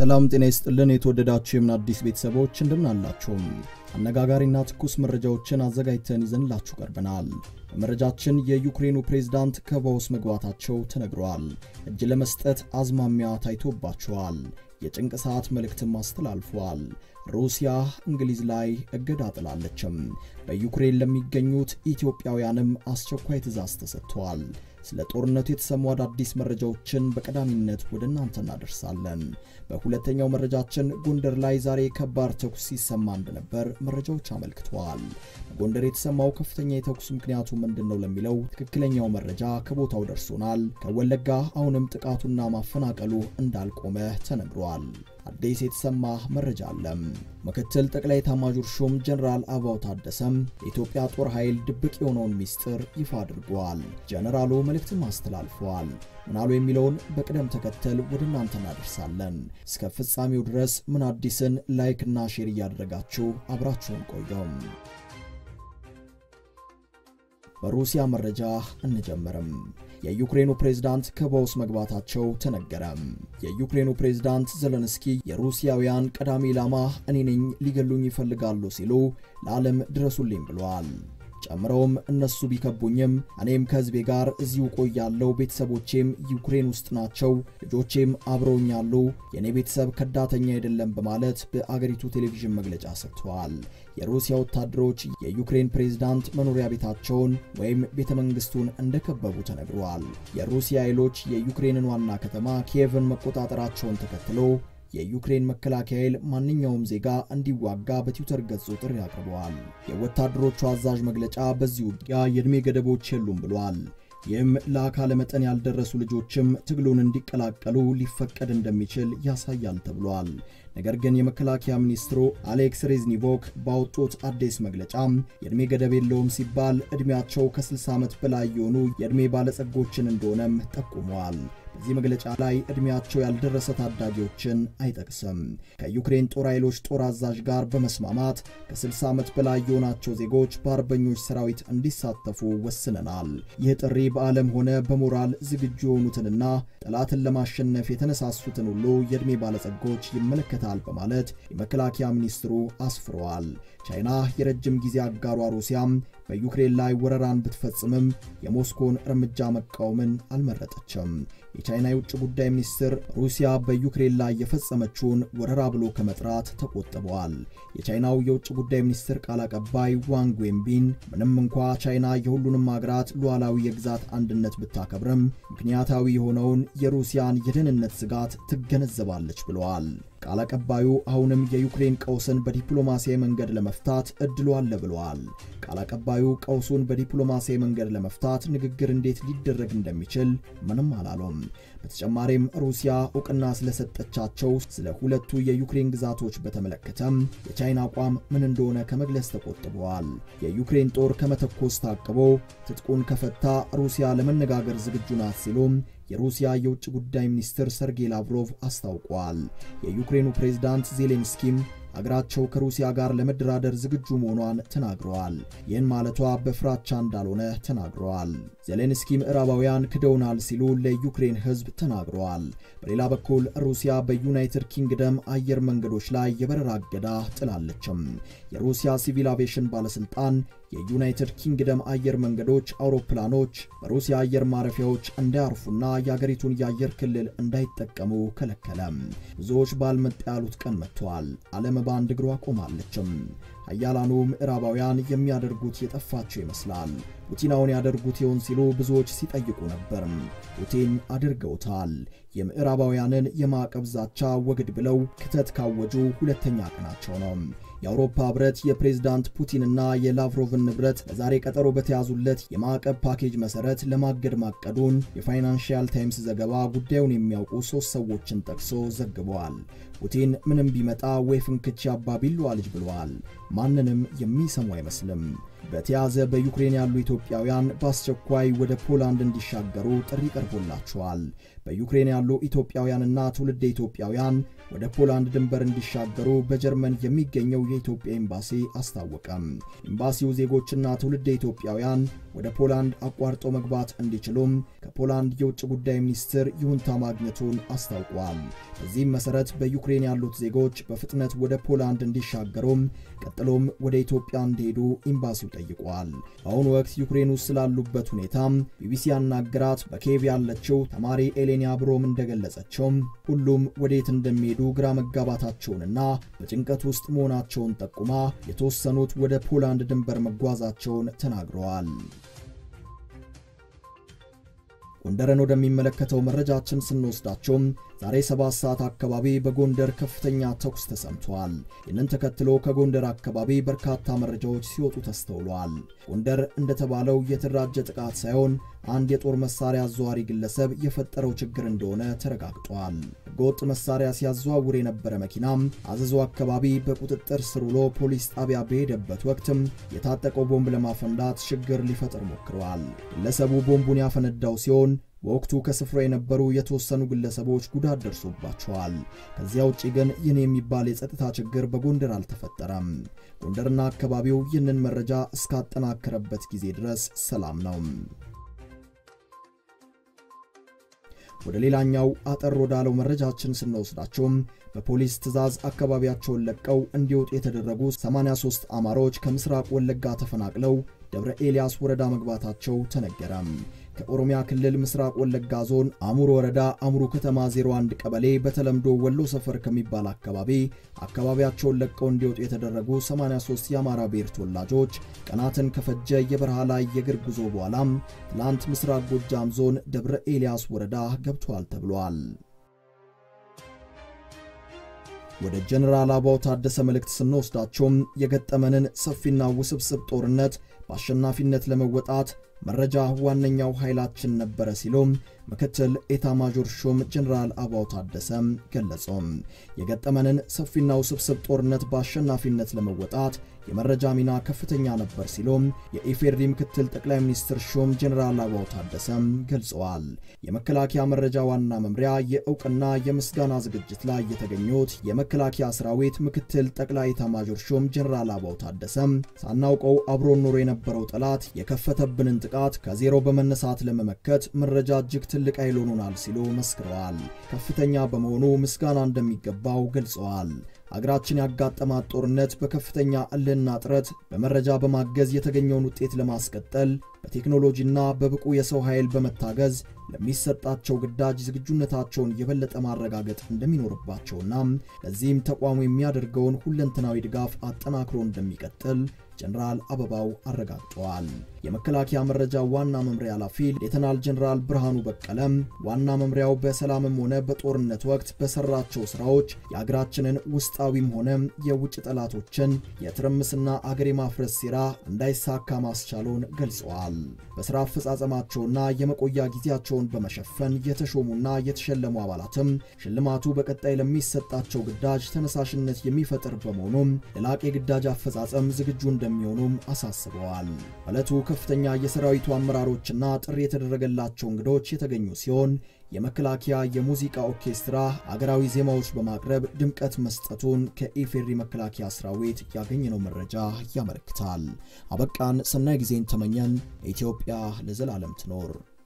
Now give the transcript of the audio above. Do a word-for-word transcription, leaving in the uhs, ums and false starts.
ሰላም ጤና ይስጥልን የተወደዳችሁ የምን አዲስ ቤተሰቦች እንደምን አላችሁ? አነጋጋሪና ትኩስ መረጃዎችን አዘጋጅተን ይዘንላችሁ ቀርበናል። በመረጃችን የዩክሬኑ ፕሬዝዳንት ከበውስ መግባታቸው ተነግሯል። እጅ ለመስጠት አዝማሚያ ታይቶባቸዋል። የጭንቅ ሰዓት መልእክትም አስተላልፈዋል። ሩሲያ እንግሊዝ ላይ እገዳ ጥላለችም። በዩክሬን ለሚገኙት ኢትዮጵያውያንም አስቸኳይ ትዕዛዝ ተሰጥቷል። ስለ ጦርነቱ የተሰሙ አዳዲስ መረጃዎችን በቀዳሚነት ወደ እናንተ እናደርሳለን። በሁለተኛው መረጃችን ጎንደር ላይ ዛሬ ከባድ ተኩስ ሲሰማ እንደነበር መረጃዎች አመልክተዋል። ጎንደር የተሰማው ከፍተኛ የተኩስ ምክንያቱ ምንድነው ለሚለው ትክክለኛው መረጃ ከቦታው ደርሶናል። ከወለጋ አሁንም ጥቃቱና ማፈናቀሉ እንዳልቆመ ተነግሯል። አዲስ የተሰማ መረጃ አለ። ምክትል ጠቅላይ ኤታማዦር ሹም ጀነራል አበባው ታደሰም የኢትዮጵያ ጦር ኃይል ድብቅ የሆነውን ሚስጥር ይፋ አድርጓል። ጀነራሉ መልእክትም አስተላልፈዋል። ምናሉ የሚለውን በቅደም ተከተል ወደ እናንተ እናደርሳለን። እስከ ፍጻሜው ድረስ ምን አዲስን ላይክ እና ሼር እያደረጋችሁ አብራችሁን ቆዩ። በሩሲያ መረጃ እንጀምርም። የዩክሬኑ ፕሬዝዳንት ከበውስ መግባታቸው ተነገረ። የዩክሬኑ ፕሬዝዳንት ዘለንስኪ የሩሲያውያን ቀዳሚ ኢላማ እኔ ነኝ፣ ሊገሉኝ ይፈልጋሉ ሲሉ ለዓለም ድረሱልኝ ብለዋል። ጨምረውም እነሱ ቢከቡኝም እኔም ከህዝቤ ጋር እዚሁ ቆያለሁ፣ ቤተሰቦቼም ዩክሬን ውስጥ ናቸው፣ ልጆቼም አብረውኛሉ፣ የኔ ቤተሰብ ከዳተኛ አይደለም በማለት በአገሪቱ ቴሌቪዥን መግለጫ ሰጥተዋል። የሩሲያ ወታደሮች የዩክሬን ፕሬዝዳንት መኖሪያ ቤታቸውን ወይም ቤተመንግስቱን እንደከበቡ ተነግሯል። የሩሲያ ኃይሎች የዩክሬንን ዋና ከተማ ኪየቭን መቆጣጠራቸውን ተከትሎ የዩክሬን መከላከያ ኃይል ማንኛውም ዜጋ እንዲዋጋ በትዊተር ገጹ ጥሪ አቅርበዋል። የወታደሮቹ አዛዥ መግለጫ በዚህ ውጊያ የእድሜ ገደቦች የሉም ብሏል። ይህም ለአካለ መጠን ያልደረሱ ልጆችም ትግሉን እንዲቀላቀሉ ሊፈቀድ እንደሚችል ያሳያል ተብሏል። ነገር ግን የመከላከያ ሚኒስትሩ አሌክስ ሬዝኒቮክ ባወጡት አዲስ መግለጫ የእድሜ ገደብ የለውም ሲባል እድሜያቸው ከ60 ዓመት በላይ የሆኑ የእድሜ ባለጸጎችን እንደሆነም ጠቁመዋል። በዚህ መግለጫ ላይ እድሜያቸው ያልደረሰ ታዳጊዎችን አይጠቅስም። ከዩክሬን ጦር ኃይሎች ጦር አዛዥ ጋር በመስማማት ከ60 ዓመት በላይ የሆናቸው ዜጎች በአርበኞች ሰራዊት እንዲሳተፉ ወስነናል። ይህ ጥሪ በዓለም ሆነ በሞራል ዝግጁ የሆኑትንና ጠላትን ለማሸነፍ የተነሳሱትን ሁሉ የእድሜ ባለጸጎች ይመለከታል በማለት የመከላከያ ሚኒስትሩ አስፍረዋል። ቻይና የረጅም ጊዜ አጋሯ ሩሲያም በዩክሬን ላይ ወረራን ብትፈጽምም የሞስኮን እርምጃ መቃወምን አልመረጠችም። የቻይና የውጭ ጉዳይ ሚኒስትር ሩሲያ በዩክሬን ላይ የፈጸመችውን ወረራ ብሎ ከመጥራት ተቆጥበዋል። የቻይናው የውጭ ጉዳይ ሚኒስትር ቃል አቀባይ ዋንግ ዌንቢን ምንም እንኳ ቻይና የሁሉንም ሀገራት ሉዓላዊ የግዛት አንድነት ብታከብርም ምክንያታዊ የሆነውን የሩሲያን የደህንነት ስጋት ትገነዘባለች ብለዋል። ቃል አቀባዩ አሁንም የዩክሬን ቀውስን በዲፕሎማሲያዊ መንገድ ለመፍታት እድሉ አለ ብለዋል። ቃል አቀባዩ ቀውሱን በዲፕሎማሲያዊ መንገድ ለመፍታት ንግግር እንዴት ሊደረግ እንደሚችል ምንም አላሉም። በተጨማሪም ሩሲያ ዕውቅና ስለሰጠቻቸው ስለ ሁለቱ የዩክሬን ግዛቶች በተመለከተም የቻይና አቋም ምን እንደሆነ ከመግለጽ ተቆጥበዋል። የዩክሬን ጦር ከመተኮስ ታቅቦ ትጥቁን ከፈታ ሩሲያ ለመነጋገር ዝግጁ ናት ሲሉ የሩሲያ የውጭ ጉዳይ ሚኒስትር ሰርጌይ ላቭሮቭ አስታውቀዋል። የዩክሬኑ ፕሬዝዳንት ዜሌንስኪም አገራቸው ከሩሲያ ጋር ለመደራደር ዝግጁ መሆኗን ተናግረዋል። ይህን ማለቷ በፍራቻ እንዳልሆነ ተናግረዋል። ዜሌንስኪ ምዕራባውያን ክደውናል ሲሉ ለዩክሬን ህዝብ ተናግረዋል። በሌላ በኩል ሩሲያ በዩናይትድ ኪንግደም አየር መንገዶች ላይ የበረራ እገዳ ጥላለችም። የሩሲያ ሲቪል አቪዬሽን ባለስልጣን የዩናይትድ ኪንግደም አየር መንገዶች አውሮፕላኖች በሩሲያ አየር ማረፊያዎች እንዳያርፉና የአገሪቱን የአየር ክልል እንዳይጠቀሙ ከለከለ። ብዙዎች ባልመጣ ያሉት ቀን መጥቷል። ዓለም በአንድ እግሯ ቆማለችም። ኃያላኑ ምዕራባውያን የሚያደርጉት የጠፋቸው ይመስላል። ፑቲናውን ያደርጉት ይሆን ሲሉ ብዙዎች ሲጠይቁ ነበር። ፑቲን አድርገውታል። የምዕራባውያንን የማዕቀብ ዛቻ ወግድ ብለው ክተት ካወጁ ሁለተኛ ቀናቸው ነው። የአውሮፓ ህብረት የፕሬዝዳንት ፑቲንና የላቭሮቭን ንብረት ለዛሬ ቀጠሮ በተያዙለት የማዕቀብ ፓኬጅ መሰረት ለማገድ ማቀዱን የፋይናንሻል ታይምስ ዘገባ ጉዳዩን የሚያውቁ ሶስት ሰዎችን ጠቅሶ ዘግቧል። ፑቲን ምንም ቢመጣ ወይ ፍንክች አባቢሉ አልጅ ብለዋል። ማንንም የሚሰሙ አይመስልም። በተያዘ በዩክሬን ያሉ ኢትዮጵያውያን በአስቸኳይ ወደ ፖላንድ እንዲሻገሩ ጥሪ ቀርቦላቸዋል። በዩክሬን ያሉ ኢትዮጵያውያንና ትውልደ ኢትዮጵያውያን ወደ ፖላንድ ድንበር እንዲሻገሩ በጀርመን የሚገኘው የኢትዮጵያ ኤምባሲ አስታወቀም። ኤምባሲው ዜጎችና ትውልደ ኢትዮጵያውያን ወደ ፖላንድ አቋርጦ መግባት እንዲችሉም ከፖላንድ የውጭ ጉዳይ ሚኒስትር ይሁንታ ማግኘቱን አስታውቋል። በዚህም መሰረት በዩክሬን በዩክሬን ያሉት ዜጎች በፍጥነት ወደ ፖላንድ እንዲሻገሩም ቀጥሎም ወደ ኢትዮጵያ እንዲሄዱ ኤምባሲው ጠይቋል። በአሁኑ ወቅት ዩክሬን ውስጥ ስላሉበት ሁኔታ ቢቢሲ ያናገራት በኪየቭ ያለችው ተማሪ ኤሌኒያ ብሮም እንደገለጸችው ሁሉም ወዴት እንደሚሄዱ ግራ መጋባታቸውንና በጭንቀት ውስጥ መሆናቸውን ጠቁማ የተወሰኑት ወደ ፖላንድ ድንበር መጓዛቸውን ተናግረዋል። ጎንደርን ወደሚመለከተው መረጃችን ስንወስዳቸው ዛሬ ሰባት ሰዓት አካባቢ በጎንደር ከፍተኛ ተኩስ ተሰምቷል። ይህንን ተከትሎ ከጎንደር አካባቢ በርካታ መረጃዎች ሲወጡ ተስተውሏል። ጎንደር እንደተባለው የተደራጀ ጥቃት ሳይሆን አንድ የጦር መሳሪያ አዘዋሪ ግለሰብ የፈጠረው ችግር እንደሆነ ተረጋግጧል። ህገወጥ መሳሪያ ሲያዘዋውር የነበረ መኪና አዘዞ አካባቢ በቁጥጥር ስር ውሎ ፖሊስ ጣቢያ በሄደበት ወቅትም የታጠቀው ቦምብ ለማፈንዳት ችግር ሊፈጥር ሞክሯል። ግለሰቡ ቦምቡን ያፈነዳው ሲሆን በወቅቱ ከስፍራው የነበሩ የተወሰኑ ግለሰቦች ጉዳት ደርሶባቸዋል። ከዚያ ውጪ ግን ይህን የሚባል የጸጥታ ችግር በጎንደር አልተፈጠረም። ጎንደርና አካባቢው ይህንን መረጃ እስካጠናከረበት ጊዜ ድረስ ሰላም ነው። ወደ ሌላኛው አጠር ወዳለው መረጃችን ስንወስዳቸው በፖሊስ ትዕዛዝ አካባቢያቸውን ለቀው እንዲወጡ የተደረጉ ሰማንያ ሶስት አማሮች ከምስራቅ ወለጋ ተፈናቅለው ደብረ ኤልያስ ወረዳ መግባታቸው ተነገረ። ከኦሮሚያ ክልል ምስራቅ ወለጋ ዞን አሙሮ ወረዳ አሙሩ ከተማ ዜሮ አንድ ቀበሌ በተለምዶ ወሎ ሰፈር ከሚባል አካባቢ አካባቢያቸውን ለቀው እንዲወጡ የተደረጉ ሰማንያ ሶስት የአማራ ብሔር ተወላጆች ቀናትን ከፈጀ የበረሃ ላይ የእግር ጉዞ በኋላ ትላንት ምስራቅ ጎጃም ዞን ደብረ ኤልያስ ወረዳ ገብተዋል ተብሏል። ወደ ጀነራል አበባው ታደሰ መልእክት ስንወስዳቸው የገጠመንን ሰፊና ውስብስብ ጦርነት በአሸናፊነት ለመወጣት መረጃ ዋነኛው ኃይላችን ነበረ ሲሉም ምክትል ኤታ ማጆር ሹም ጀነራል አበባው ታደሰ ገለጹ። የገጠመንን ሰፊና ውስብስብ ጦርነት በአሸናፊነት ለመወጣት የመረጃ ሚና ከፍተኛ ነበር ሲሉም የኢፌዴሪ ምክትል ጠቅላይ ሚኒስትር ሹም ጀነራል አበባው ታደሰ ገልጸዋል። የመከላከያ መረጃ ዋና መምሪያ የእውቅና የምስጋና ዝግጅት ላይ የተገኙት የመከላከያ ሰራዊት ምክትል ጠቅላይ ኤታ ማጆር ሹም ጀነራል አበባው ታደሰ ሳናውቀው አብሮን ኖሮ የነበረው ጠላት የከፈተብንን ጥቃት ከዜሮ በመነሳት ለመመከት መረጃ እጅግ ትልቅ ኃይል ሆኖናል ሲሉ መስክረዋል። ከፍተኛ በመሆኑ ምስጋና እንደሚገባው ገልጸዋል። አገራችን ያጋጠማት ጦርነት በከፍተኛ እልህና ጥረት በመረጃ በማገዝ የተገኘውን ውጤት ለማስቀጠል በቴክኖሎጂና በብቁ የሰው ኃይል በመታገዝ ለሚሰጣቸው ግዳጅ ዝግጁነታቸውን የበለጠ ማረጋገጥ እንደሚኖርባቸውና ለዚህም ተቋሙ የሚያደርገውን ሁለንተናዊ ድጋፍ አጠናክሮ እንደሚቀጥል ጀነራል አበባው አረጋግጠዋል። የመከላከያ መረጃ ዋና መምሪያ ኃላፊ ሌተናል ጀነራል ብርሃኑ በቀለም ዋና መምሪያው በሰላምም ሆነ በጦርነት ወቅት በሰራቸው ስራዎች የአገራችንን ውስጣዊም ሆነ የውጭ ጠላቶችን የትርምስና አገር የማፍረስ ሴራ እንዳይሳካ ማስቻሉን ገልጸዋል። በስራ አፈጻጸማቸውና የመቆያ ጊዜያቸውን በመሸፈን የተሾሙና የተሸለሙ አባላትም ሽልማቱ በቀጣይ ለሚሰጣቸው ግዳጅ ተነሳሽነት የሚፈጥር በመሆኑ ለላቀ ግዳጅ አፈጻጸም ዝግጁ እንደሚሆኑም አሳስበዋል። ዕለቱ ከፍተኛ የሰራዊቱ አመራሮችና ጥሪ የተደረገላቸው እንግዶች የተገኙ ሲሆን የመከላከያ የሙዚቃ ኦርኬስትራ አገራዊ ዜማዎች በማቅረብ ድምቀት መስጠቱን ከኢፌዴሪ መከላከያ ሰራዊት ያገኘነው መረጃ ያመለክታል። አበቃን። ሰናይ ጊዜን ተመኘን። ኢትዮጵያ ለዘላለም ትኖር።